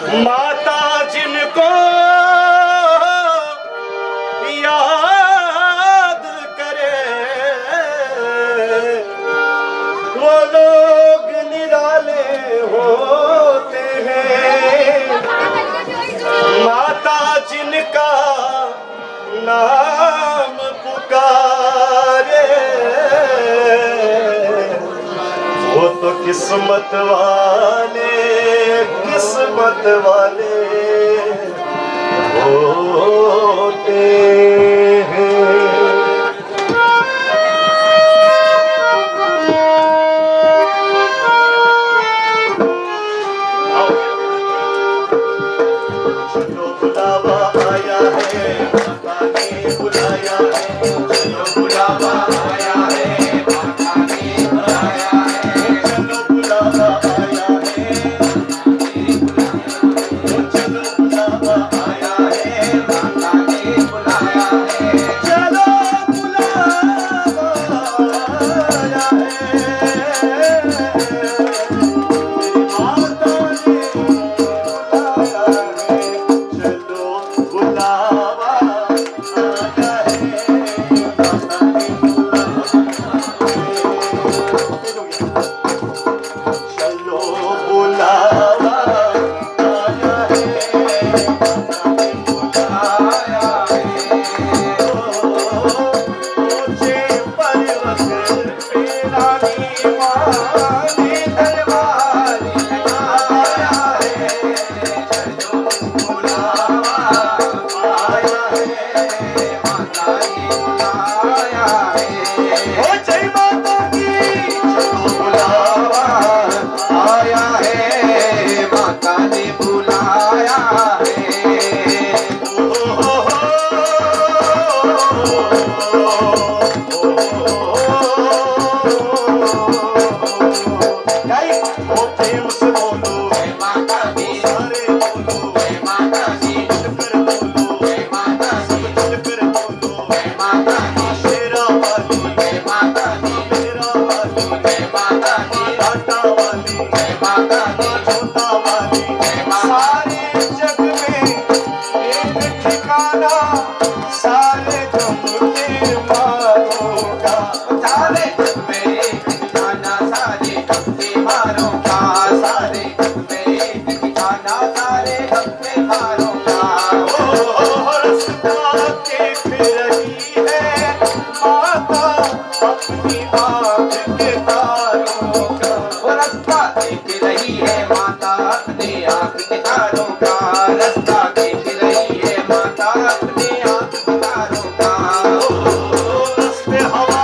माता जिनको याद करे वो लोग निराले होते हैं। माता जिनका नाम पुकारे वो तो किस्मत वाले होते हैं। चलो बुलावा आया है, माता ने बुलाया है। चलो बुलावा आया है, माता ने बुलाया है। चलो बुलावा आया है, चलो बुलावा आया है, माता ने बुलाया है। चलो बुलावा आया है, माता ने बुलाया है। चलो बुलावा आया है, माता ने चलो बुलावा आया है, बुलाया है। ऊंचे पर्वत पे रानी माँ ने दरबार लगाया है। चलो बुलावा आया है, माता ने बुलाया है। ओ जय माता की, चलो बुलावा आया है, माता ने बुलाया है। ओ प्रेम से बोलो जय माता दी, सारे बोलो जय माता दी, मिलकर बोलो जय माता दी, मिलकर बोलो जय माता दी। शेरा वाली जय माता दी, मेरा वाली जय माता दी, घाटा वाली जय माता दी, छोटा वाली जय माता। सारे जग में एक ठिकाना, सारे जग के मारों का। सारे जग में एक ठिकाना, सारे जग के मारों का। सारे जग में एक ठिकाना, सारे जग के मारों का। ओ रास्ता देख रही है माता अपनी आँख के तारों का। वो रास्ता देख रही है माता अपने आँख के तारों का। रास्ता देख रही है माता अपने आँख के तारों का। रास्ते हवा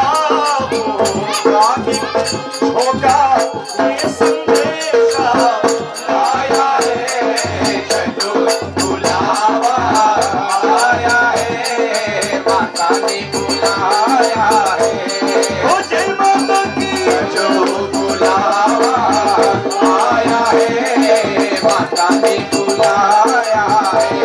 झोंका ये संदेशा आया है। चलो बुलावा आया है, माता ने बुलाया है। ओ जय माता की, चलो बुलावा आया है, माता ने बुलाया है।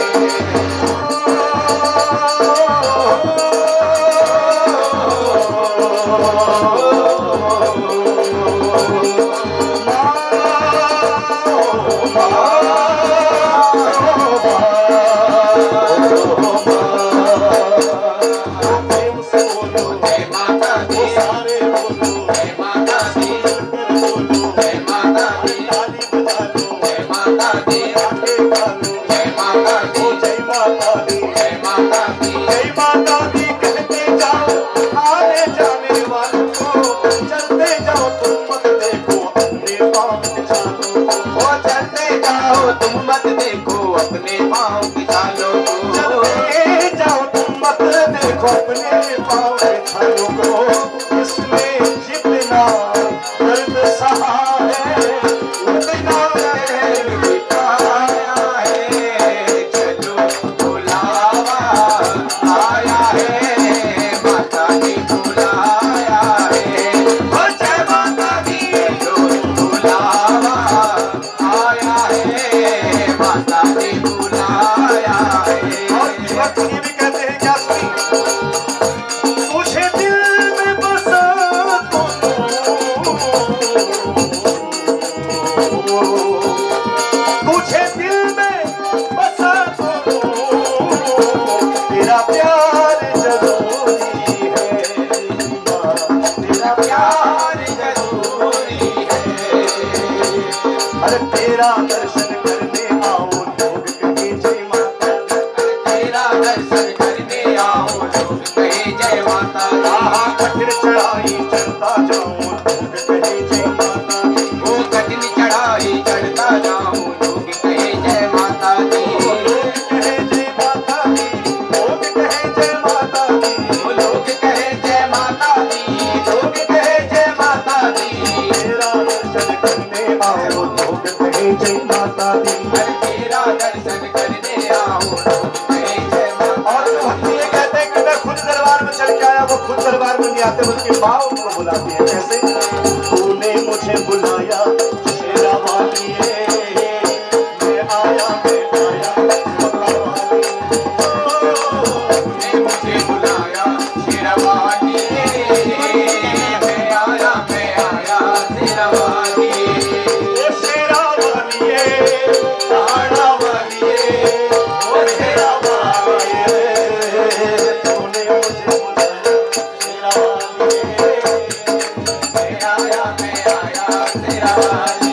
प्रेम से बोलो जय माता दी, सारे बोलो जय माता दी, बोलो जय माता दी। ताली बजा लो जय माता दी, आके गा लो जय माता दी, जय माता दी, जय माता दी, जय माता दी। कहते जाओ आने जाने वालों को, चलते जाओ तुम मत देखो अपने पाँव के छालों को। ओ चलते जाओ तुम मत देखो अपने पाँव के छालों को। चलते जाओ तुम मत देखो अपने पाँव के छालों को। इसने जितना दर्द सहा है उतना दर्द मिटाया है। चलो बुलावा आया है, माता ने बुलाया है। ओ जय माता दी, चलो बुलावा आया है, माता ने बुलाया है। और भक्त ये भी कहते हैं क्या सुनी, तुझे दिल में दर्शन करने आओ लोग कहे जय माता दी। तेरा दर्शन करने आओ लोग कहे जय माता दी। कठिन चढ़ाई चढ़ता जाऊं लोग कहे जय माता दी। वो कठिन चढ़ाई चढ़ता जाऊं लोग कहे जय माता दी। लोग कहे जय माता दी, लोग कहे जय माता दी। लोग कहे जय माता दी, लोग कहे जय माता दी। तेरा दर्शन करने आओ लोग कहे जय माता दी। तेरा दर्शन करने आओ लोग कहे जय माता और हम ये कहते हैं कि मैं खुद दरबार में चल के आया, वो खुद दरबार में नहीं आते, उसकी माँ उनको बुलाती है। कैसे? तूने मुझे बुलाया शेरा वाली, मैं आया मक्का वाली। ने मुझे बुलाया शेरवाली, मैं आया तेरा वाली। ओ शेरा वाली ताड़ा वाली, ओ शेरा वाली तूने मुझे बुलाया शेरा वाली। मैं आया तेरा वाली।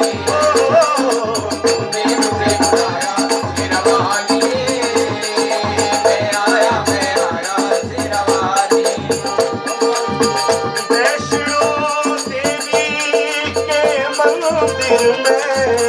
ने मुझे बुलाया शेरवाली, मैं आया तेरा वाली। वैष्णो देवी के मंदिर में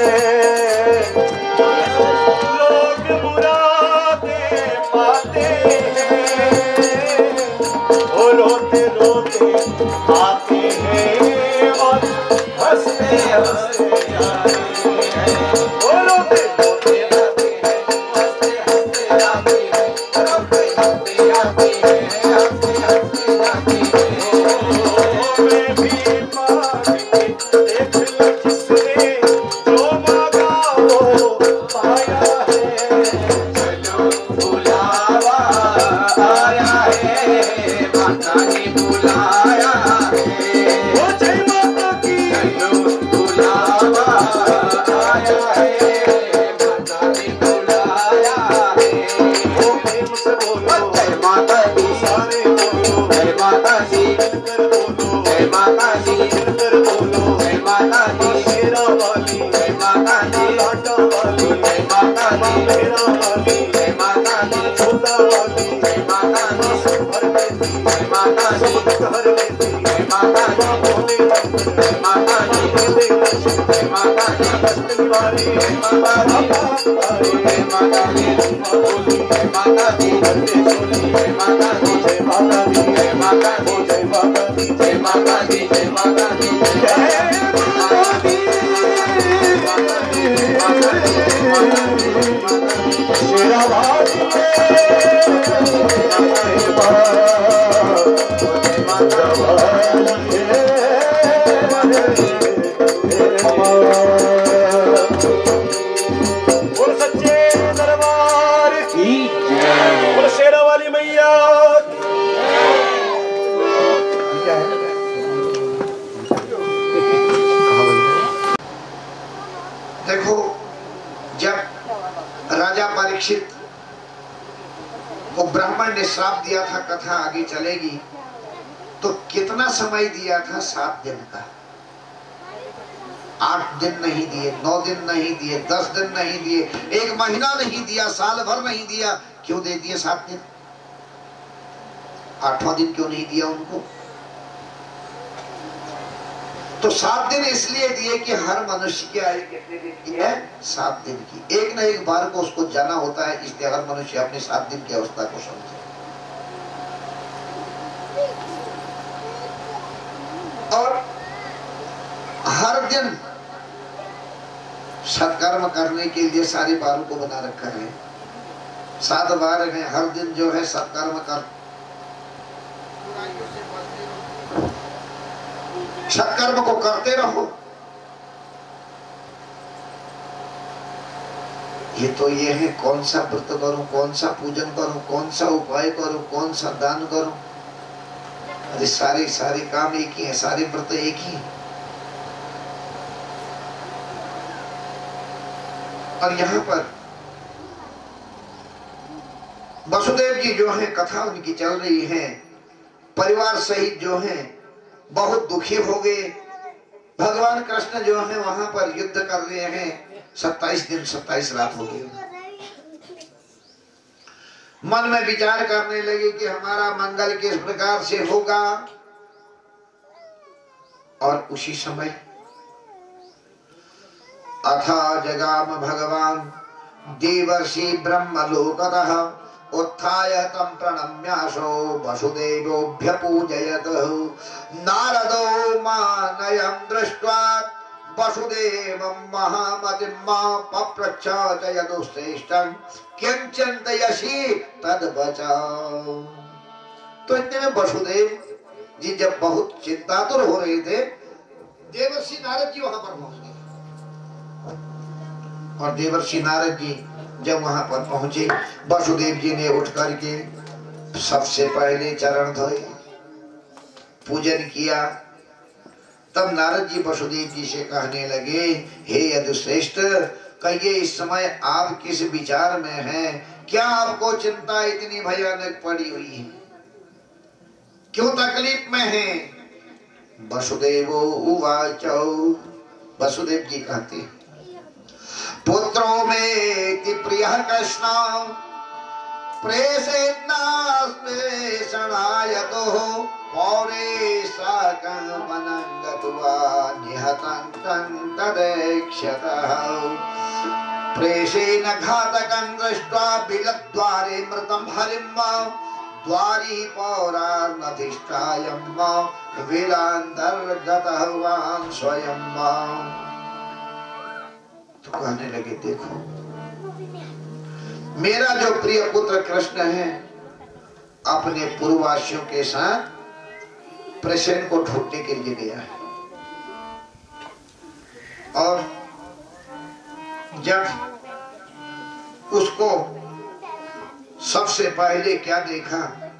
लोग मुरादें पाते हैं, और रोते रोते आते हैं और हंसते हंसते जाते हैं। वो रोते रोते आते हैं, हंसते हंसते जाते हैं, रोते रोते आते हैं, हंसते हंसते जाते हैं। मैं भी मांग के देख लो जिसने जो मांगा वो पाया है। चलो बुलावा आया है, माता ने बुलाया है। वो जय माता की चलो बुलावा आया है, माता ने बुलाया है। वो प्रेम से बोलो जय माता दी, सारे बोलो जय माता दी, मिलकर बोलो जय माता दी, मिलकर बोलो जय माता दी, शेरा वाली जय माता दी, लाटा वाली जय माता दी, मेरा वाली जय माता दी, छोटा वाली जय माता दी, सब भर देती जय माता दी, घर लेती जय माता दी, बोले जय माता दी, दे जय माता दी, कष्ट निवारी जय माता दी, जय माता दी, बोली जय माता दी, करके चोली जय माता दी, जय माता दी जय माता दी, जय माता दी जय माता दी, जय माता दी, जय माता दी शेरा वाली बोल सच्चे दरबार की बोल शेरा वाली मैया क्या है? देखो, जब राजा परीक्षित को ब्राह्मण ने श्राप दिया था, कथा आगे चलेगी, तो कितना समय दिया था? 7 दिन का। 8 दिन नहीं दिए, 9 दिन नहीं दिए, 10 दिन नहीं दिए, 1 महीना नहीं दिया, साल भर नहीं दिया। क्यों दे दिए 7 दिन? 8वां दिन क्यों नहीं दिया उनको? तो 7 दिन इसलिए दिए कि हर मनुष्य की आयु कितने दिन की है? 7 दिन की। एक न एक बार को उसको जाना होता है, इसलिए हर मनुष्य अपने 7 दिन की अवस्था को समझे। और हर दिन सत्कर्म करने के लिए सारे बारों को बना रखा है। 7 बार है, हर दिन जो है सत्कर्म कर, सत्कर्म को करते रहो। ये तो ये है, कौन सा व्रत करूं, कौन सा पूजन करूं, कौन सा उपाय करूं, कौन सा दान करूं। अरे सारे काम एक ही है, सारे व्रत एक ही है। और यहाँ पर वसुदेव जी जो है, कथा उनकी चल रही है, परिवार सहित जो है बहुत दुखी हो गए। भगवान कृष्ण जो है वहां पर युद्ध कर रहे हैं, 27 दिन 27 रात हो गई। मन में विचार करने लगे कि हमारा मंगल किस प्रकार से होगा। और उसी समय अथा जगाम भगवान देवर्षि ब्रह्मलोकतः उत्थाय तं प्रणम्यासो वसुदेवोऽभ्यपूजयत। नारदो मानयं दृष्ट्वा वसुदेवं महामतिं पप्रच्छ च यदुश्रेष्ठं किं चिन्तयसि तद्वचः। तो इतने में वसुदेव जी जब बहुत चिंतातुर हो रहे थे, देवर्षि नारद जी वहां पर पहुंच गए। और देवर्षि नारद जी जब वहां पर पहुंचे, वसुदेव जी ने उठ करके सबसे पहले चरण धोए, पूजन किया। तब नारद जी वसुदेव जी से कहने लगे, हे यदुश्रेष्ठ, कहिए इस समय आप किस विचार में हैं? क्या आपको चिंता इतनी भयानक पड़ी हुई है? क्यों तकलीफ में हैं? वसुदेवो उवाच, वसुदेव जी कहते हैं, पुत्रो मेति प्रियः कृष्ण प्रेषेन्नास्मेषणायतोः पौरे साकं वनं गत्वा निहतं तं तदेक्षतः। प्रेषेण घातकं दृष्ट्वा बिलद्वारे मृतं हरिं द्वारी पौरानधिष्ठायं विलान्तर्गतः वां स्वयं। तो कहने लगे, देखो मेरा जो प्रिय पुत्र कृष्ण है अपने पूर्ववासियों के साथ प्रसेन को ढूंढने के लिए गया है। और जब उसको सबसे पहले क्या देखा,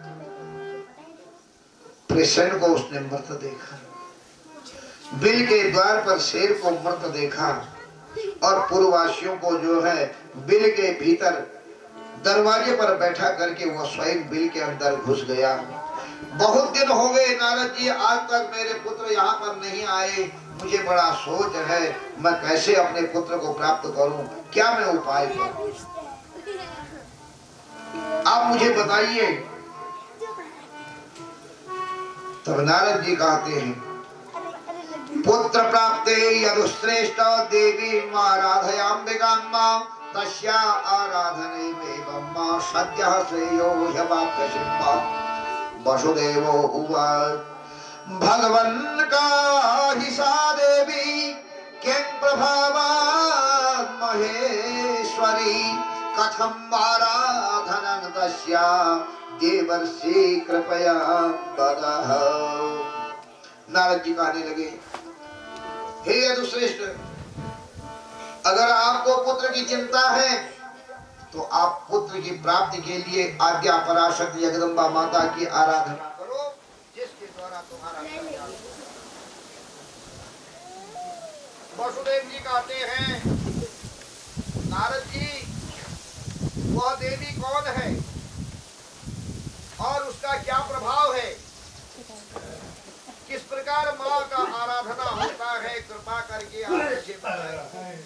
प्रसेन को उसने मृत देखा, बिल के द्वार पर शेर को मृत देखा, और पूर्ववासियों को जो है बिल के भीतर दरवाजे पर बैठा करके वो स्वयं बिल के अंदर घुस गया। बहुत दिन हो गए नारद जी, आज तक मेरे पुत्र यहाँ पर नहीं आए, मुझे बड़ा सोच है, मैं कैसे अपने पुत्र को प्राप्त करूं, क्या मैं उपाय करूं, आप मुझे बताइए। तब नारद जी कहते हैं, पुत्र प्राप्ते यदुश्रेष्ठ देवी आराधयाम्बिकां तस्या आराधने में सद्यः श्रेयो ह्यवाप्यसिद्धा। वसुदेवो उवाच, भगवन् का हि सा देवी किं प्रभावात् महेश्वरी कथम् आराधनं तस्या देवर्षि कृपया वदः। नारद जी कहने लगे, हे यदुश्रेष्ठ, अगर आपको पुत्र की चिंता है तो आप पुत्र की प्राप्ति के लिए आज्ञा पराशक्ति जगदम्बा माता की आराधना करो, जिसके द्वारा तुम्हारा कल्याण हो। वसुदेव जी कहते हैं, नारद जी वह देवी कौन है और उसका क्या प्रभाव है, किस प्रकार माँ का आराधना होता है, कृपा करके आपसे बताएं।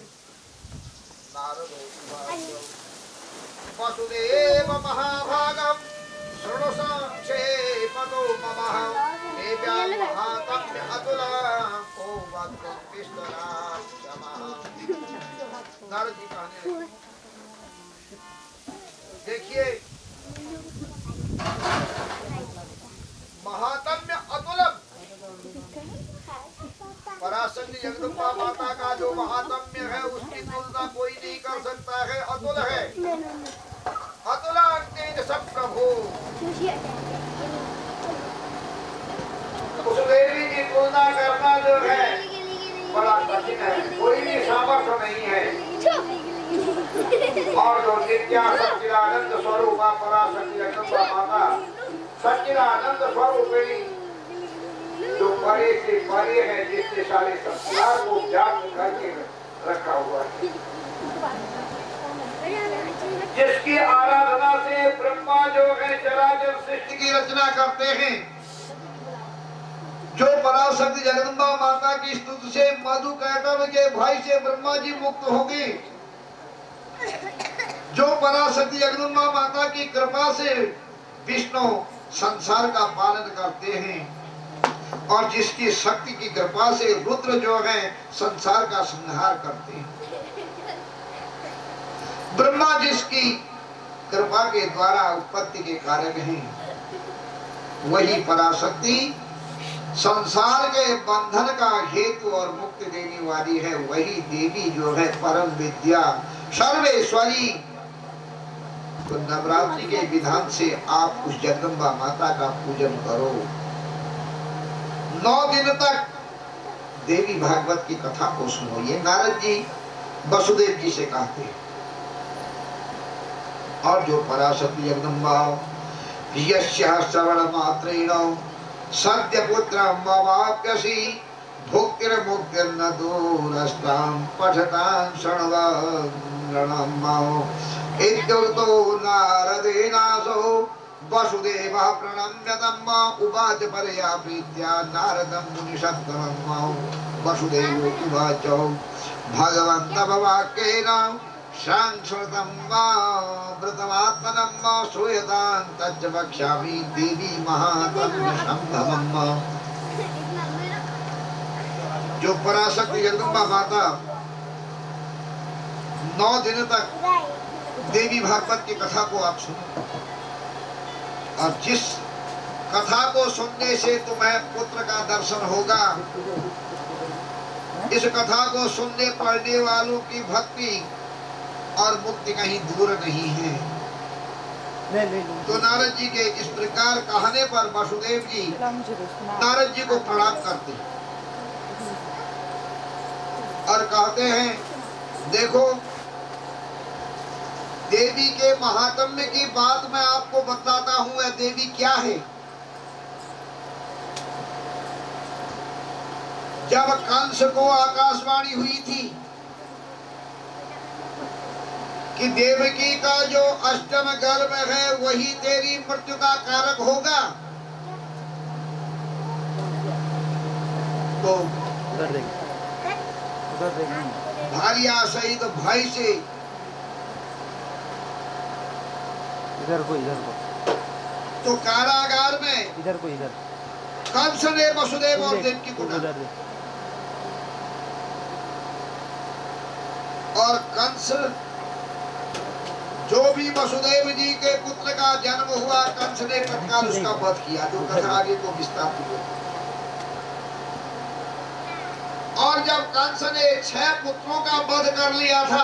वसुदेव महाभागम शृणु संक्षेपतो ममः देव्यां महात्म्य अतुलं को वक्तुं विस्तरात् क्षमः। नारद जी कहने लगे, देखिए महात्म्य अतुलम, पराशक्ति जगदम्बा माता का जो महात्म्य है उसकी तुलना कोई नहीं कर सकता है, अतुल है। अतुला तेज सब प्रभु, उस देवी की तुलना करना जो है बड़ा कठिन है, कोई भी सामर्थ्य नहीं है। और जो नित्या सच्चिदानंद स्वरूप पराशक्ति जगदम्बा माता सच्चिदानंद स्वरूपिणी जो बड़े से बड़े हैं, जिसने सारे संसार को व्याप्त करके रखा हुआ है, जिसकी आराधना से ब्रह्मा जो है चराचर सृष्टि की रचना करते हैं, जो पराशक्ति जगदम्बा माता की स्तुति से मधु कैटव के भाई से ब्रह्मा जी मुक्त हो गए, जो पराशक्ति जगदम्बा माता की कृपा से विष्णु संसार का पालन करते हैं, और जिसकी शक्ति की कृपा से रुद्र जो है संसार का संहार करते हैं, ब्रह्मा जिसकी कृपा के द्वारा उत्पत्ति के कारक हैं, वही पराशक्ति संसार के बंधन का हेतु और मुक्ति देने वाली है। वही देवी जो है परम विद्या सर्वेश्वरी। तो नवरात्रि के विधान से आप उस जगदम्बा माता का पूजन करो। 9 दिन तक देवी भागवत की कथा को सुनो। ये नारद जी वसुदेव जी से कहते हैं। और जो पराशक्ति जगदम्बा यस्याः श्रवण मात्रेण सद्य पुत्रं मवाप्यसि भुक्तिर्मुक्तिर्न दूरस्तां पठतां शृण्वन् इत्युक्तो नारदेनासो वसुदेवः प्रणम्य तम् उवाच परया प्रीत्या नारदं मुनिषत्तमं वसुदेवो उवाच भगवन्तः वाक्येन सांश्रुतं वा व्रतमात्मनं वा श्रूयतां तच्च वक्ष्यामि देवी महात्म्य संभवम्। जो पराशक्ति जगदम्बा माता 9 दिन तक देवी भागवत की कथा को आप सुनो, और जिस कथा को सुनने से तुम्हें पुत्र का दर्शन होगा, इस कथा को सुनने पढ़ने वालों की भक्ति और मुक्ति कहीं दूर नहीं है। तो नारद जी के इस प्रकार कहने पर वसुदेव जी नारद जी को प्रणाम करते हैं और कहते हैं, देखो देवी के महात्म्य की बात मैं आपको बताता हूँ। यह देवी क्या है? जब कंस को आकाशवाणी हुई थी कि देवकी का जो अष्टम गर्भ है वही तेरी मृत्यु का कारक होगा, तो भार्या सहित भाई से इधर को तो कारागार में इधर कंस ने वसुदेव और देवकी को डाला, और कंस जो भी वसुदेव जी के पुत्र का जन्म हुआ, कंस ने तत्काल उसका वध किया। जो कथा आगे को विस्तार हुआ। और जब कंस ने 6 पुत्रों का वध कर लिया था,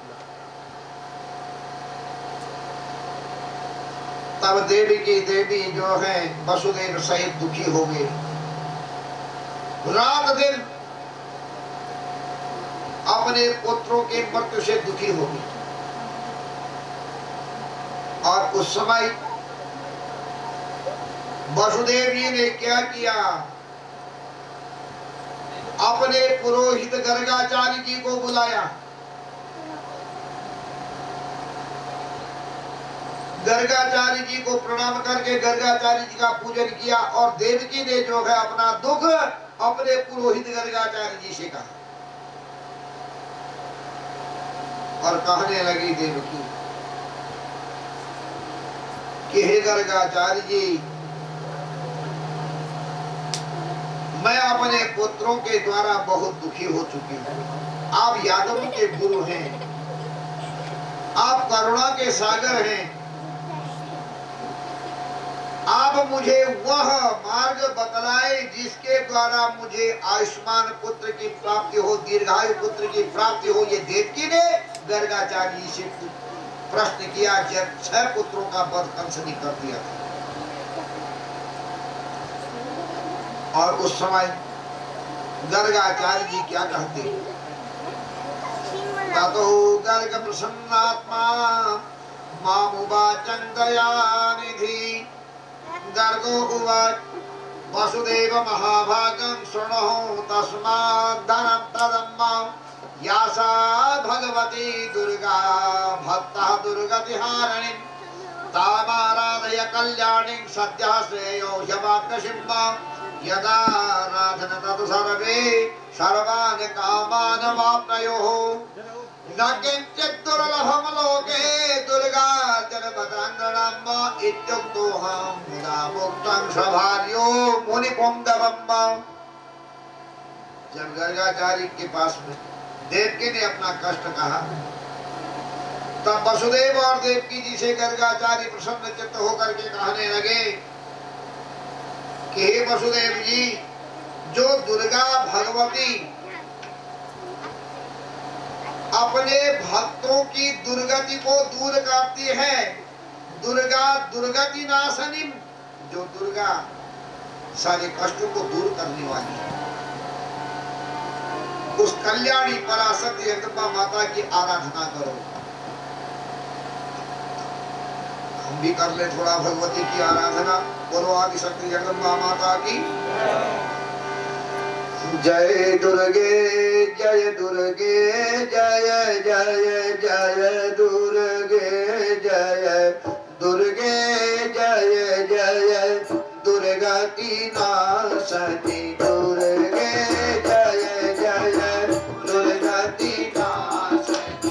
तब देवी जो है वसुदेव सहित दुखी हो गए। रात दिन अपने पुत्रों की मृत्यु से दुखी हो गई। और उस समय वसुदेव जी ने क्या किया? अपने पुरोहित गर्गाचार्य जी को बुलाया। गर्गाचार्य जी को प्रणाम करके गर्गाचार्य जी का पूजन किया, और देवकी ने जो है अपना दुख अपने पुरोहित गर्गाचार्य जी से कहा, और कहने लगी देवकी कि हे गर्गाचार्य जी, मैं अपने पुत्रों के द्वारा बहुत दुखी हो चुकी हूँ। आप यादव के गुरु हैं, आप करुणा के सागर हैं। आप मुझे वह मार्ग बतलाए जिसके द्वारा मुझे आयुष्मान पुत्र की प्राप्ति हो, दीर्घायु पुत्र की प्राप्ति हो। ये देवकी ने गर्गाचार्य जी से प्रश्न किया जब 6 पुत्रों का वध कंस ने कर दिया था। और उस समय गर्गाचार्य जी क्या कहते हैं? ततो गर्ग प्रसन्नात्मा मामुवाचं दयानिधि। गर्गो उवाच वसुदेव महाभागं शृणुः तस्मात् धनं तदम्मा यासा भगवती दुर्गा भक्तः दुर्गतिहारिणीं तामाराधय कल्याणीं सद्यः श्रेयो ह्यवाप्यसिंहा यदा राधन तत् सर्वे सर्वान् कामान् वाप्नयोः न किञ्चित् दुर्लभं लोके दुर्गा जन्मदानम् इत्युक्तोऽहं मुदा मुक्तं सभार्यो मुनिपुंगवम्। जब गर्गाचार्य के पास में देवकी ने अपना कष्ट कहा तब वसुदेव और देवकी जी से गर्गाचार्य प्रसन्न चित्त होकर के कहने लगे कि हे वसुदेव जी, जो दुर्गा भगवती अपने भक्तों की दुर्गति को दूर करती है, दुर्गा दुर्गति नाशनी, जो दुर्गा सारे कष्टों को दूर करने वाली है, उस कल्याणी पराशक्ति जगदम्बा माता की आराधना करो। हम भी कर ले थोड़ा भगवती की आराधना। बोलो आदि शक्ति जगदम्बा माता की जय दुर्गे जय दुर्गे जय जय जय दुर्गे जय दुर्गे जय जय दुर्गा की नाशनी दुर्गे जय जय दुर्गा की नाशनी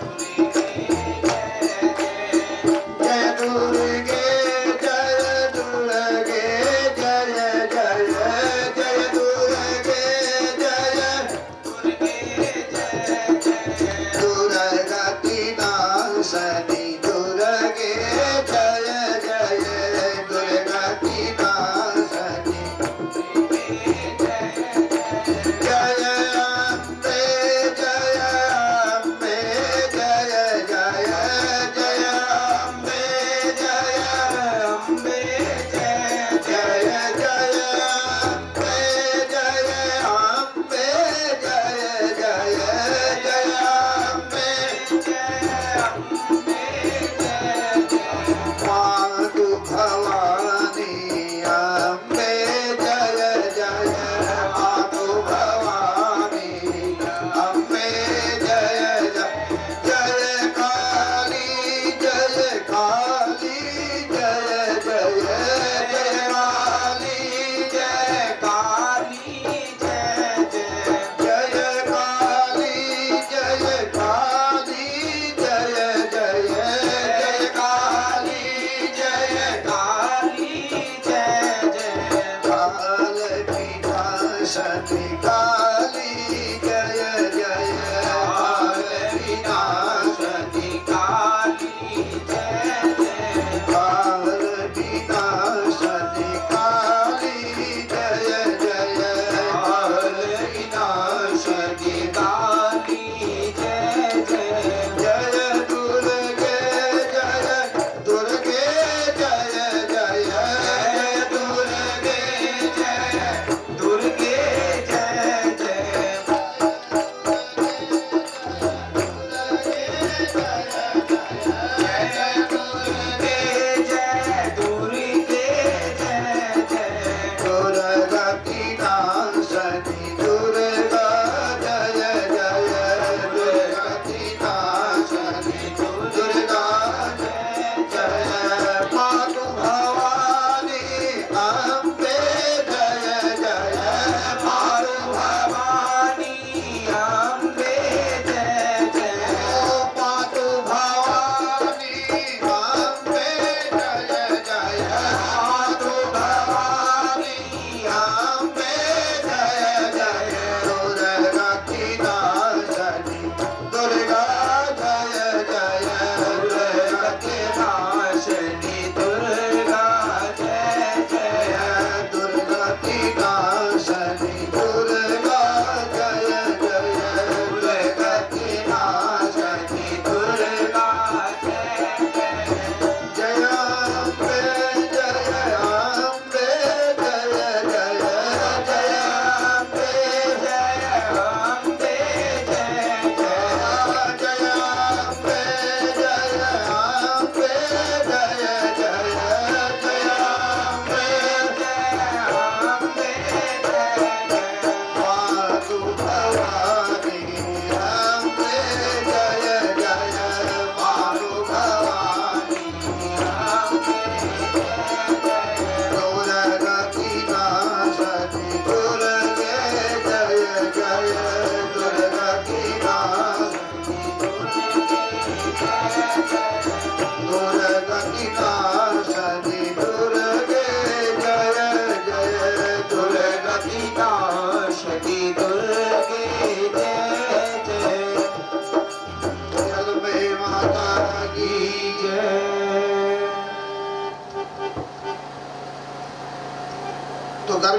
जय दुर्गे जय दुर्गे जय जय जय दुर्गे जय दुर्गा की नाशनी दुर्गे जय जय दुर्गा की नाशनी जय अम्बे जय अम्बे जय जय जय अम्बे जय अम्बे जय जय जय अम्बे जय अम्बे जय जय जय अम्बे जय अम्बे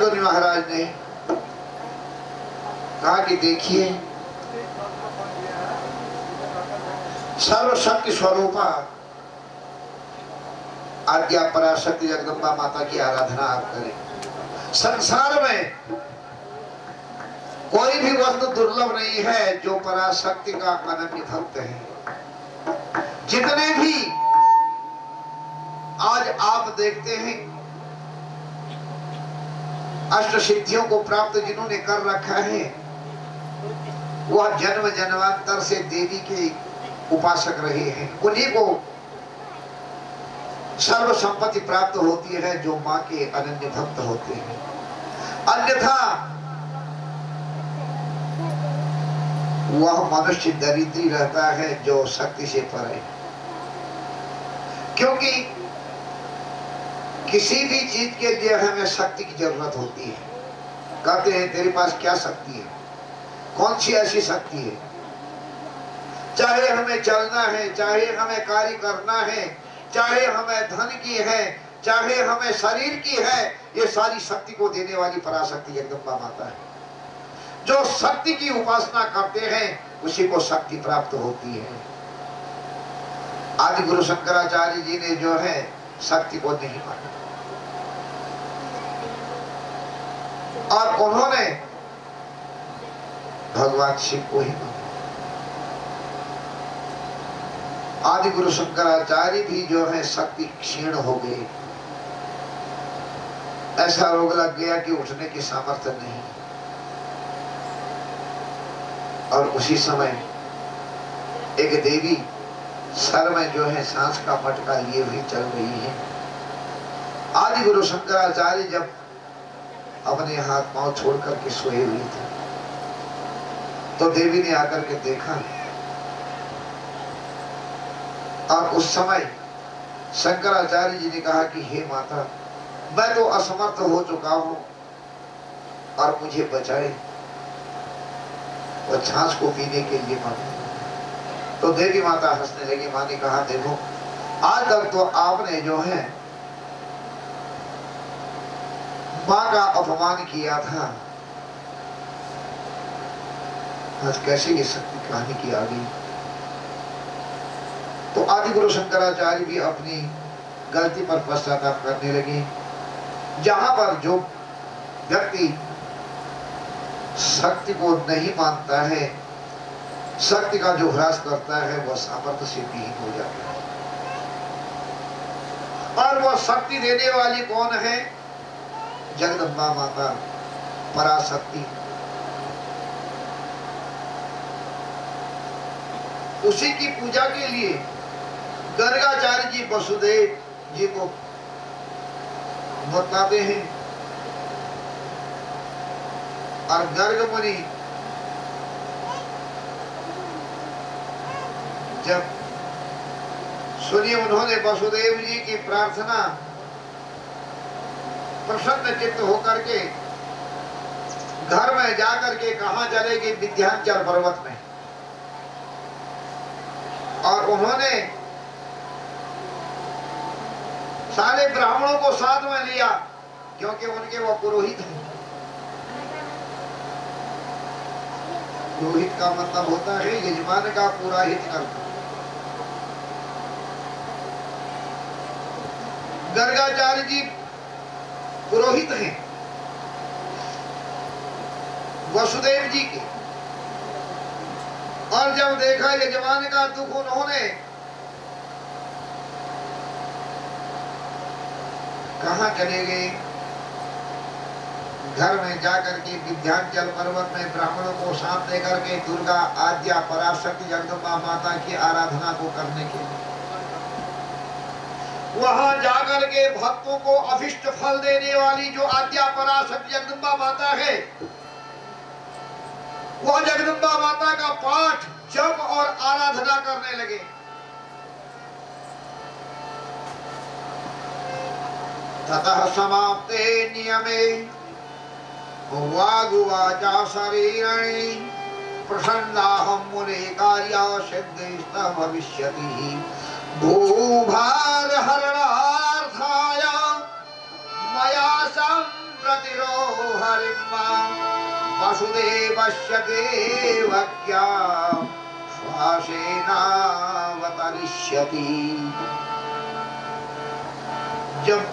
गर्गमुनि महाराज ने कहा कि देखिए, सर्वशक्ति स्वरूपा आद्या पराशक्ति जगदम्बा माता की आराधना आप करें। संसार में कोई भी वस्तु दुर्लभ नहीं है जो पराशक्ति का अनन्य भक्त है। जितने भी आज आप देखते हैं अष्ट सिद्धियों को प्राप्त जिन्होंने कर रखा है, वह जन्म जन्मांतर से देवी के उपासक रहे हैं। उन्हीं को सर्व संपत्ति प्राप्त होती है जो मां के अनन्य भक्त होते हैं। अन्यथा वह मनुष्य दरिद्री रहता है जो शक्ति से परे। क्योंकि किसी भी चीज के लिए हमें शक्ति की जरूरत होती है। कहते हैं तेरे पास क्या शक्ति है, कौन सी ऐसी शक्ति है? चाहे हमें चलना है, चाहे हमें कार्य करना है, चाहे हमें धन की है, चाहे हमें शरीर की है, ये सारी शक्ति को देने वाली पराशक्ति जगदम्बा माता है। जो शक्ति की उपासना करते हैं उसी को शक्ति प्राप्त होती है। आदि गुरु शंकराचार्य जी ने जो है शक्ति को नहीं माना और उन्होंने भगवान शिव को ही माना। आदि गुरु शंकराचार्य भी जो है शक्ति क्षीण हो गए, ऐसा रोग लग गया कि उठने की सामर्थ्य नहीं। और उसी समय एक देवी सर में जो है सांस का मटका लिए हुई चल रही है। आदि गुरु शंकराचार्य जब अपने हाथ पांव छोड़ करके सोए हुए थे तो देवी ने आकर के देखा और उस समय शंकराचार्य जी ने कहा कि हे माता, मैं तो असमर्थ हो चुका हूं और मुझे बचाए और छाछ को पीने के लिए मांगे। तो देवी माता हंसने लगी। मां ने कहा देखो, आज तक तो आपने जो है मां का अपमान किया था, आज कैसे ये शक्ति कहानी की आ गई? तो आदि गुरु शंकराचार्य भी अपनी गलती पर पश्चाताप करने लगे। जहां पर जो व्यक्ति शक्ति को नहीं मानता है, शक्ति का जो ह्रास करता है, वह सामर्थ्य से विहीन हो जाता है। और वह शक्ति देने वाली कौन है? जगदम्बा माता पराशक्ति। उसी की पूजा के लिए गर्गाचार्य जी वसुदेव जी को बताते हैं और गर्गमुनि जब सुनी उन्होंने वसुदेव जी की प्रार्थना, प्रसन्न चित्त होकर के घर में जाकर के कहा चलेगी? विंध्याचल पर्वत में। और उन्होंने सारे ब्राह्मणों को साथ में लिया क्योंकि उनके वो पुरोहित हैं। पुरोहित का मतलब होता है यजमान का पूरा हित करना। गर्गाचार्य जी पुरोहित हैं वसुदेव जी के। और जब देखा यजमान का दुख, उन्होंने कहां चले गए? घर में जाकर के विंध्याचल पर्वत में ब्राह्मणों को साथ लेकर के दुर्गा आद्या पराशक्ति जगदम्बा माता की आराधना को करने के लिए वहां जाकर के भक्तों को अभिष्ट फल देने वाली जो आद्या पराशक्ति जगदम्बा माता है, वह जगदम्बा माता का पाठ जप और आराधना करने लगे। ततः समाप्ते नियमे वागुवाचा शरीरणी प्रसन्नाहं मुने कार्या सिद्धिस्तः भविष्यति भूभार हरणार्थाय मया सम्प्राप्तानि प्रतिरोहरिमा वसुदेवस्य देवक्या श्वासेनावतरिष्यति। जब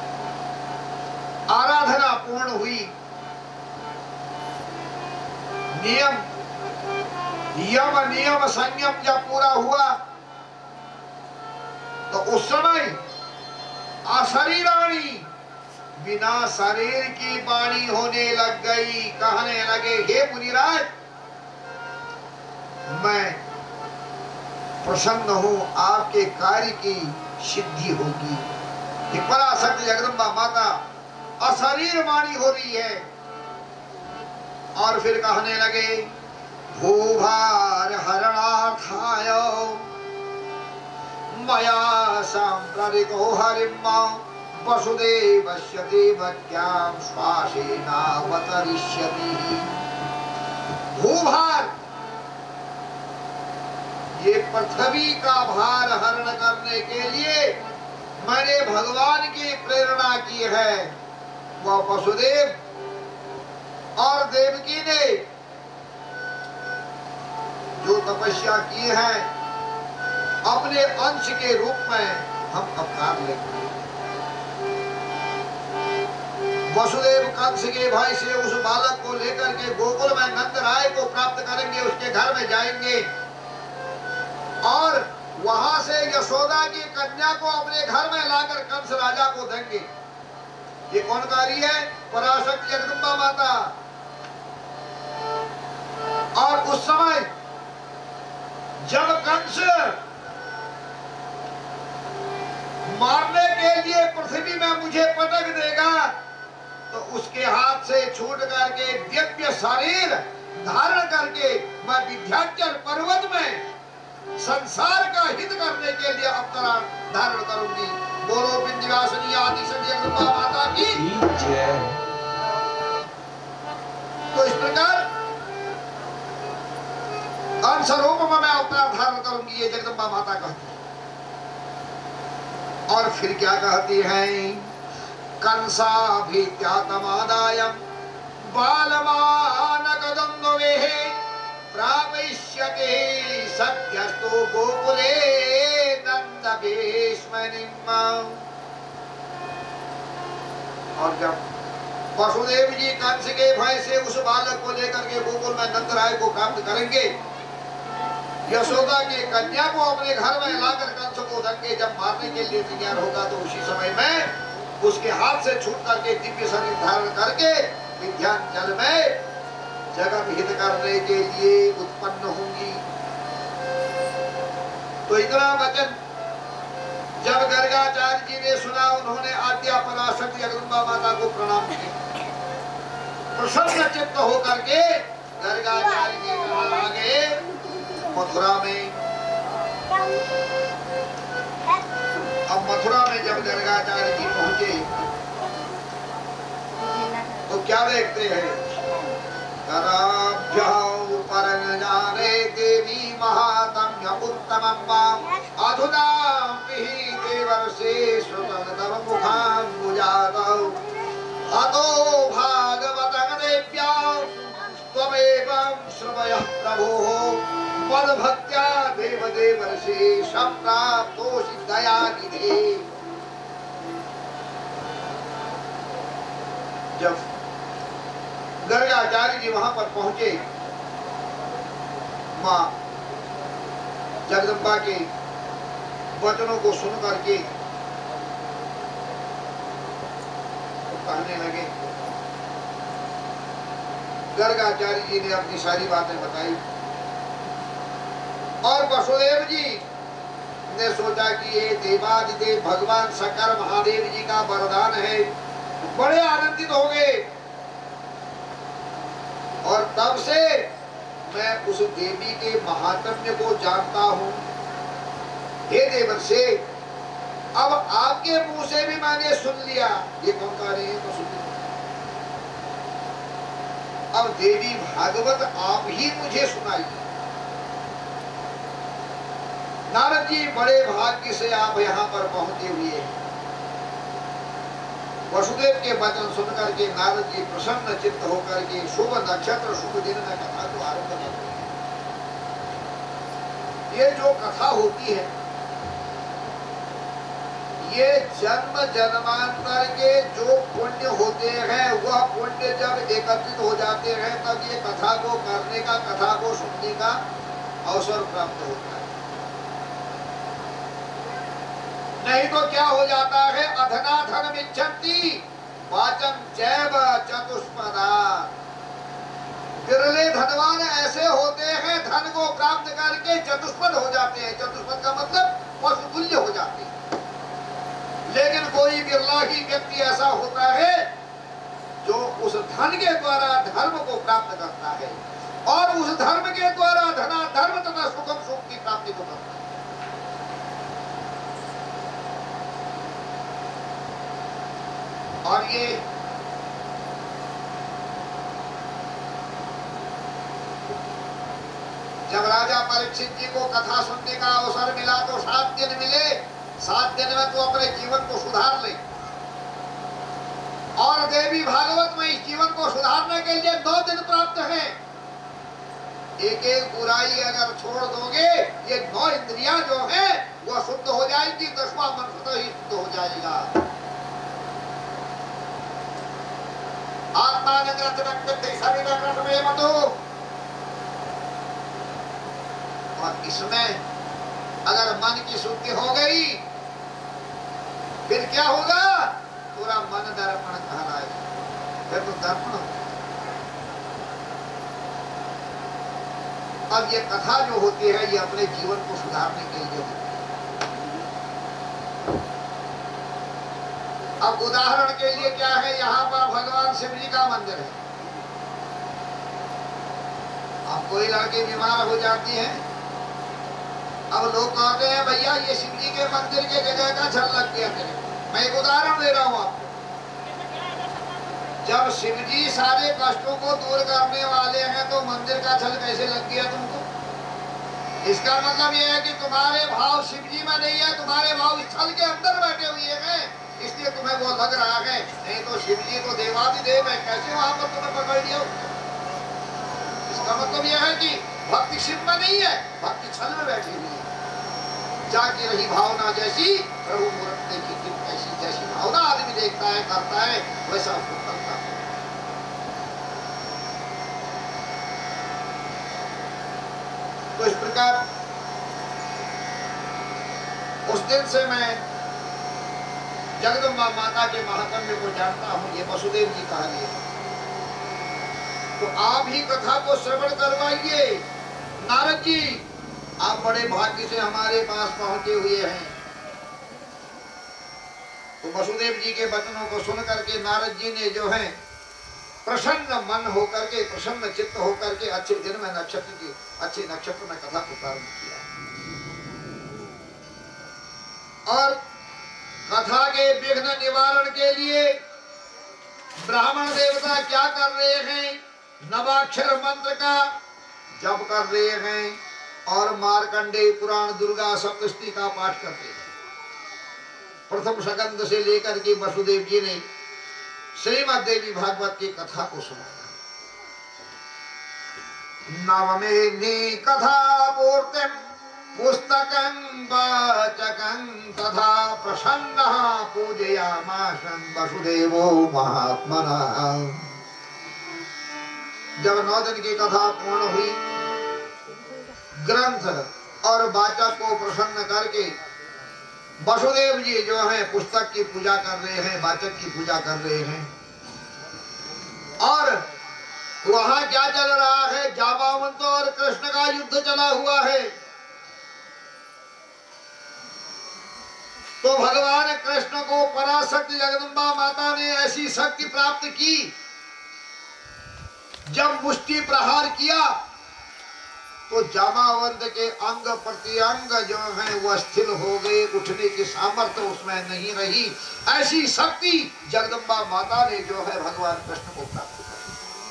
आराधना पूर्ण हुई, यम नियम संयम जब पूरा हुआ, तो उस समय अशरीराणी बिना शरीर की वाणी होने लग गई। कहने लगे, हे मुनिराज, मैं प्रसन्न हूं, आपके कार्य की सिद्धि होगी। ये पराशक्ति जगदम्बा माता अशरीर वाणी हो रही है। और फिर कहने लगे, भूभार हरणार्थाय मया सांप्ररितो हरिमा वसुदेवस्य देवक्यां श्वासेनावतरिष्यति। भूभार, ये पृथ्वी का भार हरण करने के लिए मैंने भगवान की प्रेरणा की है। वह वसुदेव और देवकी ने जो तपस्या की है, अपने अंश के रूप में हम अवतार लेंगे। वसुदेव कंस के भाई से उस बालक को लेकर के गोकुल में नंद राय को प्राप्त करेंगे, उसके घर में जाएंगे और वहां से यशोदा की कन्या को अपने घर में लाकर कंस राजा को देंगे। ये कौन कारी है? पराशक्ति जगदम्बा माता। और उस समय जब कंस मारने के लिए पृथ्वी में मुझे पटक देगा, तो उसके हाथ से छूट करके दिव्य शरीर धारण करके मैं विंध्याचल पर्वत में संसार का हित करने के लिए अवतार धारण करूंगी। बोलो विंध्यवासिनी आदि जगदम्बा माता की जय। तो इस प्रकार अंश रूप में मैं अवतार धारण करूंगी, ये जगदम्बा माता कहती है। और फिर क्या कहती है? कंसाभित्यातमादायं बालमानकदंदवेः प्रापयिष्यते सद्यस्तु गोकुले नंदभीष्मनिम्। और जब वसुदेव जी कंस के भय से उस बालक को लेकर के गोकुल में नंद राय को प्राप्त करेंगे, यशोदा की कन्या को अपने घर में लाकर कंस को देंगे। जब मारने के लिए तैयार होगा, तो उसी समय में उसके हाथ से छूट करके दिव्य शरीर धारण करके विंध्याचल में जगत हित करने के लिए उत्पन्न होंगी। तो इतना वचन जब गर्गाचार्य जी ने सुना, उन्होंने आद्या पराशक्ति जगदम्बा माता को प्रणाम किया। प्रसन्न चित्त होकर के गर्गाचार्य जी कहाँ आ गए? मथुरा में। अब मथुरा में जब गर्गाचार्य जी पहुंचे, तो क्या देखते हैं? परंजाने देवी महात्म्य उत्तमम् अधुना देवर्षे श्रुतम मुखाम्बुजातौ अतो भागवतं देव्या त्वमेवं श्रवयः प्रभोः मद्भक्त्या देवदेवर्षे सम्प्राप्तोऽसि दयानिधे। जब गर्गाचार्य जी वहां पर पहुंचे, मां जगदम्बा के वचनों को सुन करके तो कहने लगे। गर्गाचार्य जी ने अपनी सारी बातें बताई और वसुदेव जी ने सोचा कि ये देवादिदेव भगवान शंकर महादेव जी का वरदान है, बड़े आनंदित हो गए। और तब से मैं उस देवी के महात्म्य को जानता हूं। हे देवर्षे, अब आपके मुंह से भी मैंने सुन लिया। ये कौन कह रहे हैं? तो सुन लिया। अब देवी भागवत आप ही मुझे सुनाइए। नारद जी, बड़े भाग्य से आप यहाँ पर पहुंचे हुए हैं। वसुदेव के वचन सुनकर के नारद जी प्रसन्न चित्त होकर के शुभ नक्षत्र शुभ दिन में कथा को आरंभ करते हैं। ये जो कथा होती है ये जन्म जन्मांतर के जो पुण्य होते हैं वह पुण्य जब एकत्रित हो जाते हैं तब ये कथा को करने का कथा को सुनने का अवसर प्राप्त होता है। नहीं तो क्या हो जाता है, अधना धन मिच्छन्ति वाचम चैव चतुष्पदा। बिरले धनवान ऐसे होते हैं धन को प्राप्त करके चतुष्पद हो जाते हैं। चतुष्पद का मतलब पशुतुल्य हो जाते हैं। लेकिन कोई बिरला ही व्यक्ति ऐसा होता है जो उस धन के द्वारा धर्म को प्राप्त करता है और उस धर्म के द्वारा धना धर्म तथा सुखम सुख की प्राप्ति को करता है। और ये जब राजा परीक्षित जी को कथा सुनने का अवसर मिला तो 7 दिन मिले। 7 दिन में तो अपने जीवन को सुधार ले। और देवी भागवत में इस जीवन को सुधारने के लिए 9 दिन प्राप्त हैं। एक एक बुराई अगर छोड़ दोगे ये 9 इंद्रियां जो हैं वो शुद्ध हो जाएंगी। 10वां मन स्वतः ही शुद्ध हो जाएगा। आत्मा और इसमें अगर मन की शुद्धि हो गई फिर क्या होगा, पूरा मन दर्पण कहलाएगा। फिर तो दर्पण हो। अब ये कथा जो होती है ये अपने जीवन को सुधारने के लिए होती है। अब उदाहरण के लिए क्या है, यहाँ पर भगवान शिव जी का मंदिर है। अब कोई लड़की बीमार हो जाती है, अब लोग कहते हैं भैया ये शिव जी के मंदिर के जगह का छल लग गया तेरे। मैं एक उदाहरण दे रहा हूँ आपको। जब शिव जी सारे कष्टों को दूर करने वाले हैं तो मंदिर का छल कैसे लग गया तुमको? इसका मतलब ये है कि तुम्हारे भाव शिव जी में नहीं है, तुम्हारे भाव इस छल के अंदर बैठे हुए हैं, इसलिए तुम्हें वो लग रहा है। नहीं तो शिव जी तो देवादिदेव है, कैसे वहां पर तुम्हें पकड़ लिया? इसका मतलब यह है कि भक्ति शिव में नहीं है, भक्ति छल में बैठी हुई है। जाके रही भावना जैसी प्रभु मूर्त देखी कैसी, जैसी भावना आदमी देखता है करता है वैसा उसको करता है। तो इस प्रकार उस दिन से मैं जगदम्बा माता के महात्म्य को जानता हूँ। ये वसुदेव जी कहानी है। तो आप ही कथा को श्रवण करवाइए। नारद जी आप बड़े भाग्य से हमारे पास पहुंचे हुए हैं। तो वसुदेव जी के वचनों को सुन करके नारद जी ने जो है प्रसन्न मन होकर के, प्रसन्न चित्त होकर के अच्छे दिन में अच्छे नक्षत्र में कथा को प्रारंभ किया। और कथा के विघ्न निवारण के लिए ब्राह्मण देवता क्या कर रहे हैं, नवाक्षर मंत्र का जप कर रहे हैं और मार्कंडेय पुराण दुर्गा सप्तशती का पाठ करते हैं। प्रथम स्कंद से लेकर के वसुदेव जी ने श्रीमद् देवी भागवत की कथा को सुनाया। नवमे कथा पूर्तिम पुस्तकं वाचकं तथा प्रसन्नः पूजयामासं वसुदेवो महात्मनः। जब 9 दिन की कथा पूर्ण हुई, ग्रंथ और वाचक को प्रसन्न करके वसुदेव जी जो है पुस्तक की पूजा कर रहे हैं, वाचक की पूजा कर रहे हैं। और वहां क्या चल रहा है, जाबावंत और कृष्ण का युद्ध चला हुआ है। तो भगवान कृष्ण को पराशक्ति जगदम्बा माता ने ऐसी शक्ति प्राप्त की, जब मुष्टि प्रहार किया तो जामावंत के अंग प्रत्यंग जो है वह स्थिर हो गए, उठने की सामर्थ्य उसमें नहीं रही। ऐसी शक्ति जगदम्बा माता ने जो है भगवान कृष्ण को प्राप्त की।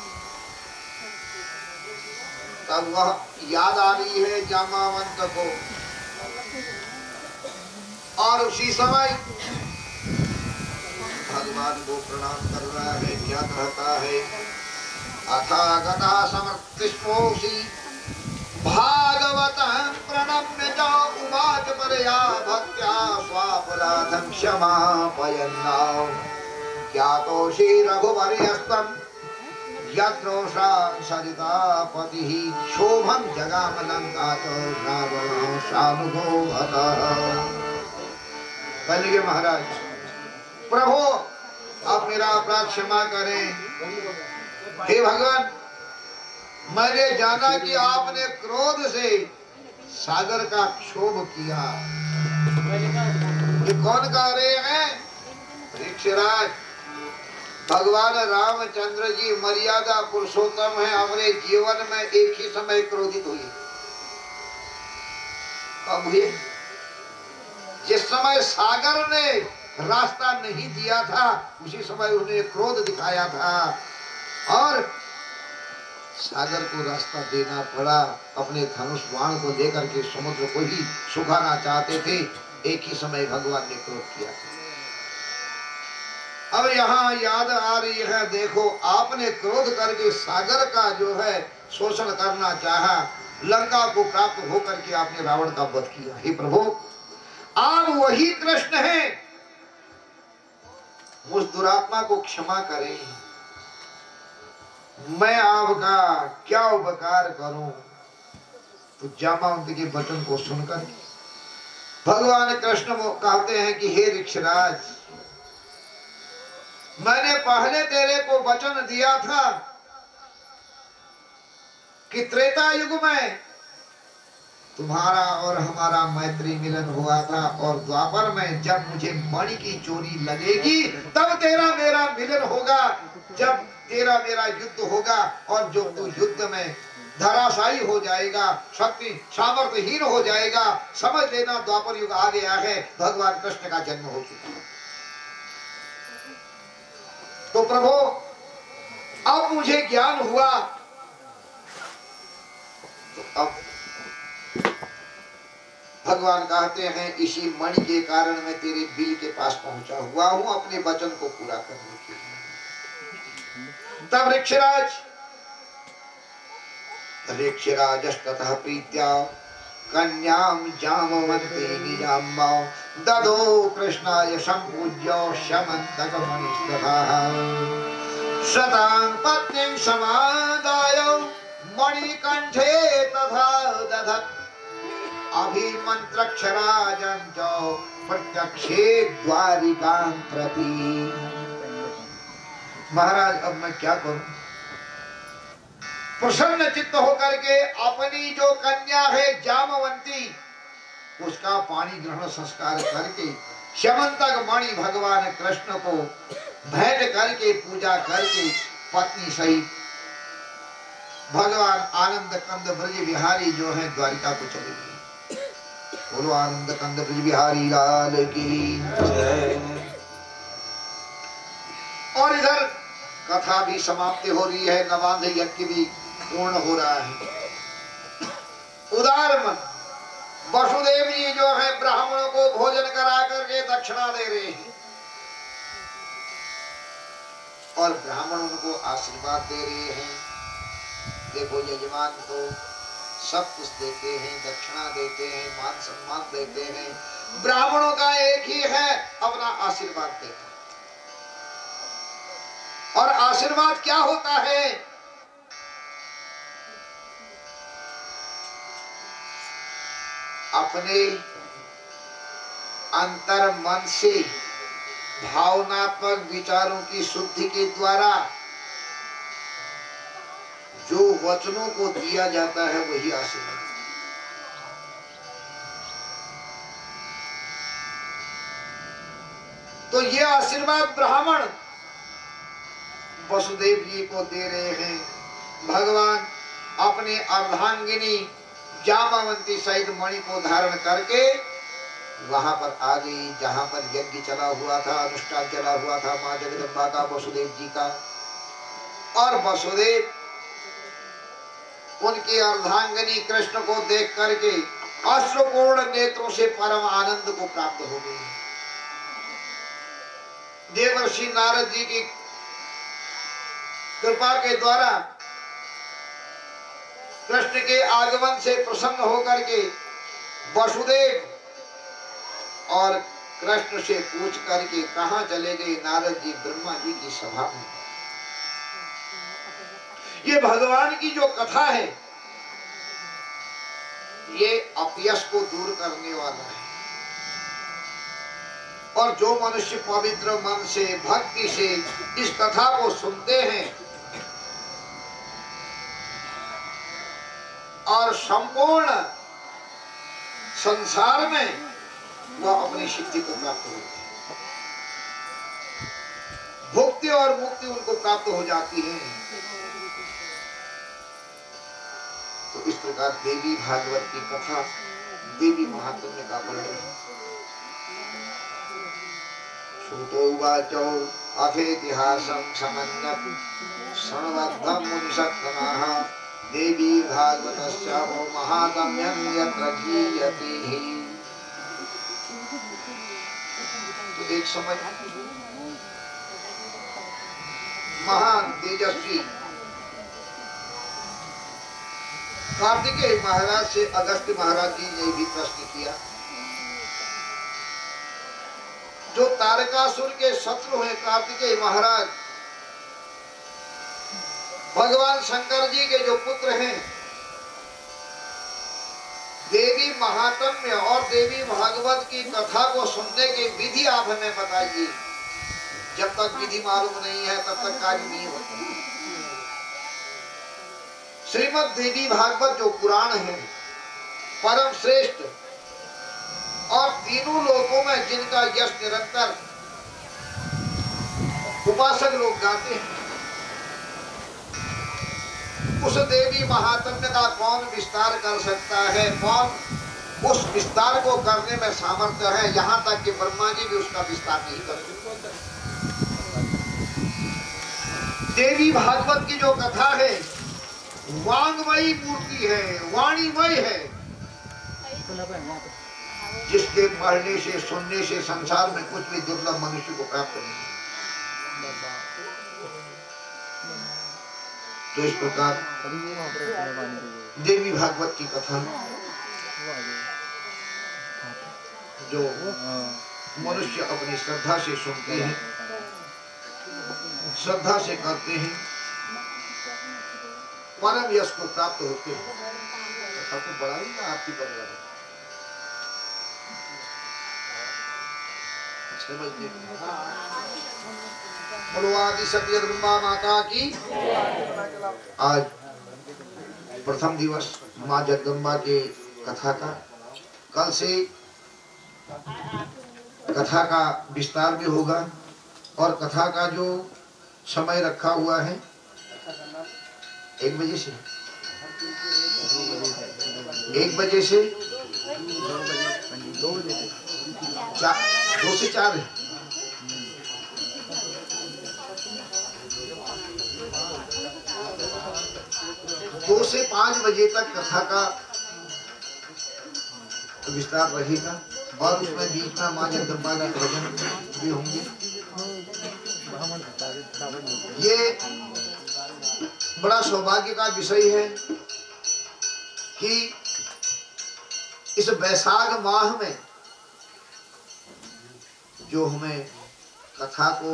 तब वह याद आ रही है जामावंत को, और उसी समय भगवान को प्रणाम कर रहा है, क्या कहता है? अथा गता समर्थिष्पोषि भागवत प्रणम्य च उवाच परया भक्त्या स्वापराधं क्षमापयन्ना ज्ञातोषि रघुवर्यस्तं यद्रोषां सरितापतिः शोभं जगामलङ्कात रावणो सानुगो हतः। कहने महाराज, प्रभु आप मेरा अपराध क्षमा करें। हे भगवान, मैंने जाना कि आपने क्रोध से सागर का क्षोभ किया। ये कौन कह रहे हैं? परीक्षिराज, भगवान रामचंद्र जी मर्यादा पुरुषोत्तम है, अपने जीवन में एक ही समय क्रोधित हुए। कब हुए? जिस समय सागर ने रास्ता नहीं दिया था, उसी समय उन्हें क्रोध दिखाया था और सागर को रास्ता देना पड़ा। अपने धनुष बाण को लेकर के समुद्र को ही सुखाना चाहते थे, एक ही समय भगवान ने क्रोध किया। अब यहाँ याद आ रही है, देखो आपने क्रोध करके सागर का जो है शोषण करना चाहा, लंका को प्राप्त होकर के आपने रावण का वध किया। हे प्रभु, आप वही कृष्ण हैं, उस दुरात्मा को क्षमा करें। मैं आपका क्या उपकार करूं? तो जामवंत के वचन को सुनकर भगवान कृष्ण कहते हैं कि हे ऋक्षराज, मैंने पहले तेरे को वचन दिया था कि त्रेता युग में तुम्हारा और हमारा मैत्री मिलन हुआ था, और द्वापर में जब मुझे मणि की चोरी लगेगी तब तेरा मेरा मिलन होगा, जब तेरा मेरा युद्ध होगा और जो तू युद्ध में धराशायी हो जाएगा, शक्ति सामर्थ्यहीन हो जाएगा, समझ लेना द्वापर युग आ गया है, भगवान कृष्ण का जन्म हो चुका है। तो प्रभु अब मुझे ज्ञान हुआ, तो अब भगवान कहते हैं इसी मणि के कारण मैं तेरे बिल के पास पहुंचा हुआ हूं अपने वचन को पूरा करने के लिए। तब ऋक्षराजस्ततः प्रीत्या कन्यां जामवन्तीं निजाम्बा ददो कृष्णाय सम्पूज्य शमन्तकमणिस्ततः शतां पत्नीं समादाय मणिकण्ठे तथा दधत् अभिमन्त्रक्षराजं च प्रत्यक्षे द्वारिकां प्रति। महाराज अब मैं क्या करूं? प्रसन्न चित्त होकर के अपनी जो कन्या है जामवंती, उसका पानी ग्रहण संस्कार करके शमंतक मणि भगवान कृष्ण को भेंट करके पूजा करके पत्नी सहित भगवान आनंद कंद ब्रज बिहारी जो है द्वारिका को चले गए। बोलो आनंद कंद ब्रज बिहारी लाल की जय। और इधर कथा भी समाप्ति हो रही है, नवांध यज्ञ भी पूर्ण हो रहा है। उदार मन वसुदेव जी जो है ब्राह्मणों को भोजन करा करके दक्षिणा दे रहे हैं और ब्राह्मण उनको आशीर्वाद दे रहे हैं। देखो यजमान को सब कुछ देते हैं, दक्षिणा देते हैं, मान सम्मान देते हैं, ब्राह्मणों का एक ही है अपना आशीर्वाद देना। और आशीर्वाद क्या होता है? अपने अंतर मन से भावनात्मक विचारों की शुद्धि के द्वारा जो वचनों को दिया जाता है वही आशीर्वाद। तो ये आशीर्वाद ब्राह्मण वसुदेव जी को दे रहे हैं। भगवान अपने अर्धांगिनी जामवंती सहित मणि को धारण करके वहां पर आ गई जहां पर यज्ञ चला हुआ था, अनुष्ठान चला हुआ था मां जगदम्बा का, वसुदेव जी का। और वसुदेव उनकी अर्धांगिनी कृष्ण को देख करके अश्रुपूर्ण नेत्रों से परम आनंद को प्राप्त हो गई। देवर्षि नारद जी की कृपा के द्वारा कृष्ण के आगमन से प्रसन्न होकर के वसुदेव और कृष्ण से पूछ करके कहां चले गए नारद जी? ब्रह्मा जी की सभा में। ये भगवान की जो कथा है ये अपयश को दूर करने वाला है, और जो मनुष्य पवित्र मन से भक्ति से इस कथा को सुनते हैं और संपूर्ण संसार में वह अपनी सिद्धि को प्राप्त होते हैं, भुक्ति और मुक्ति उनको प्राप्त हो जाती है। तो इस प्रकार देवी भागवत की कथा, देवी महात्म्य का वर्णन है। श्रुतो वाचो अथेतिहासं समन्यत् शृण्वद्धं मुनिसत्तमः देवी भागवतस्य वो महात्म्यं यत्र गीयते। तो एक समय महान तेजस्वी कार्तिकेय महाराज से अगस्त्य महाराज जी ने भी प्रश्न किया। जो तारकासुर के शत्रु हैं कार्तिकेय महाराज, भगवान शंकर जी के जो पुत्र हैं, देवी महात्म्य और देवी भागवत की कथा को सुनने की विधि आप हमें बताइए। जब तक विधि मालूम नहीं है तब तक कार्य नहीं होता। श्रीमद् देवी भागवत जो पुराण है, परम श्रेष्ठ और तीनों लोकों में जिनका यश निरंतर उपासक लोग गाते हैं, उस देवी महात्म्य का कौन विस्तार कर सकता है? कौन उस विस्तार को करने में सामर्थ्य है? यहाँ तक कि ब्रह्मा जी भी उसका विस्तार नहीं कर सकते। देवी भागवत की जो कथा है वांगमयी मूर्ति है, वाणीमय है, जिसके पढ़ने से सुनने से संसार में कुछ भी दुर्लभ मनुष्य को प्राप्त नहीं। तो इस प्रकार देवी भागवत की कथा जो मनुष्य अपनी श्रद्धा से सुनते हैं, श्रद्धा से करते हैं, परम यश को प्राप्त होते हैं। सबको बड़ा ही ना आपकी पड़ रहा है, समझते बोलो आदि शक्ति जगदम्बा माता की। आज प्रथम दिवस माँ जगदम्बा के कथा का, कल से कथा का विस्तार भी होगा और कथा का जो समय रखा हुआ है 1 बजे से 2 से 4 है। 2 से 5 बजे तक कथा का विस्तार रहेगा और उसमें बीच में माँ जगदम्बा के भजन भी होंगे। ये बड़ा सौभाग्य का विषय है कि इस वैशाख माह में जो हमें कथा को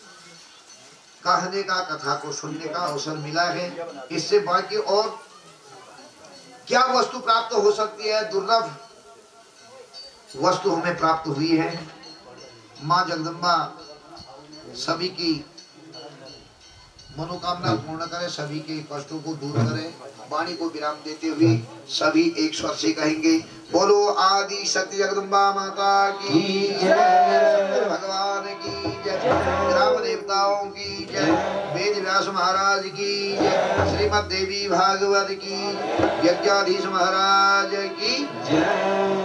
कहने का, कथा को सुनने का अवसर मिला है। इससे बाकी और क्या वस्तु प्राप्त हो सकती है? दुर्लभ वस्तु हमें प्राप्त हुई है। माँ जगदम्बा सभी की मनोकामना पूर्ण करे, सभी के कष्टों को दूर करे। वाणी को विराम देते हुए सभी एक स्वर से कहेंगे बोलो आदि शक्ति जगदम्बा माता की जय, भगवान की जय, ग्राम देवताओं की जय, वेद व्यास महाराज की जय, श्रीमद् देवी भागवत की, यज्ञाधीश महाराज की जय।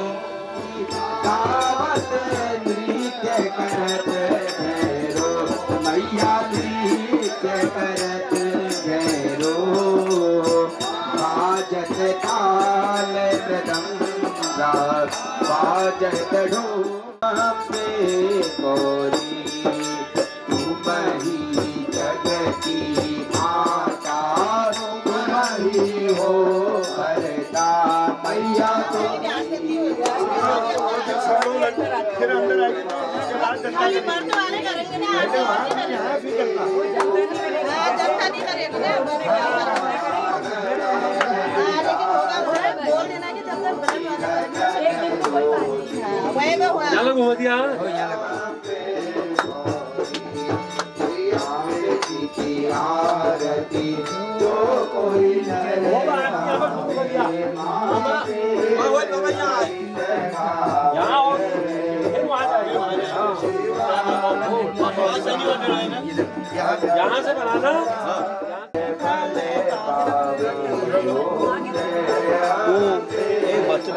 गावत नृत्य करत भैरो मैया, नृत्य करत भैरो, बाजत ताल मृदंगा, बाजत ढोल पे कोरी। फिर अंदर आएगी तो खाली मर्द वाले करेंगे ना, आदमी नहीं करेंगे। हाँ, जनता नहीं करेगी ना। लेकिन होगा बोल देना कि जब तक भरत वाले करेंगे एक दिन को कोई बात नहीं। हाँ, वही में हुआ। चलो घूम दिया। आरती जो कोई यहाँ से बनाना। एक बच्चे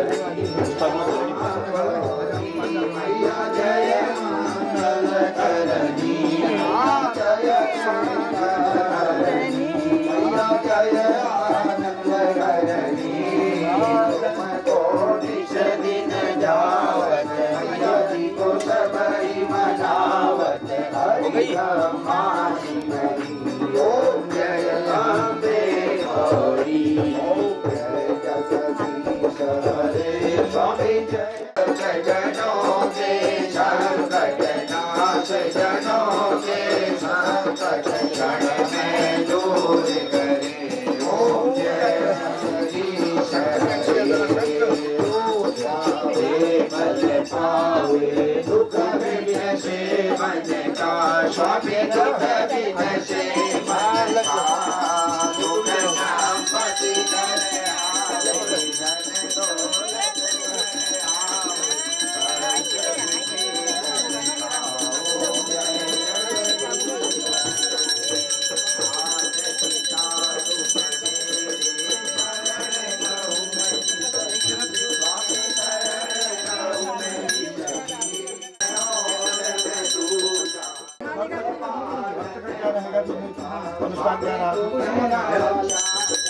स्वामी दुख विनशे संपत्ति अनुष्ठान